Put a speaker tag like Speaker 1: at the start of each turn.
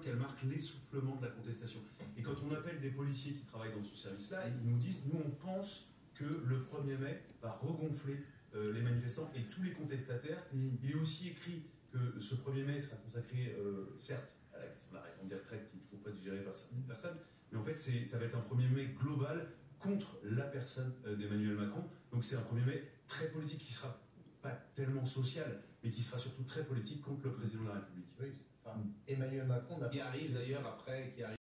Speaker 1: qu'elle marque l'essoufflement de la contestation. Et quand on appelle des policiers qui travaillent dans ce service-là, ils nous disent, nous on pense que le 1er mai va regonfler les manifestants et tous les contestataires. Il est aussi écrit que ce 1er mai sera consacré, certes, à la question de la réforme des retraites qui n'est toujours pas digérée par certaines personnes, mais en fait ça va être un 1er mai global contre la personne d'Emmanuel Macron. Donc c'est un 1er mai très politique qui sera pas tellement social, mais qui sera surtout très politique contre le président de la République.
Speaker 2: Oui, enfin, Emmanuel Macron
Speaker 3: qui arrive d'ailleurs après,